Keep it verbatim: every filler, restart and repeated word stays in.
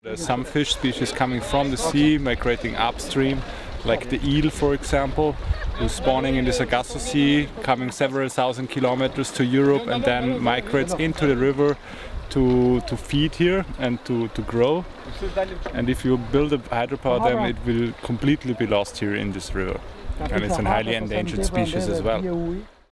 There's some fish species coming from the sea, migrating upstream, like the eel, for example, who's spawning in the Sargasso Sea, coming several thousand kilometers to Europe and then migrates into the river to, to feed here and to, to grow. And if you build a hydropower dam, it will completely be lost here in this river. And it's a highly endangered species as well.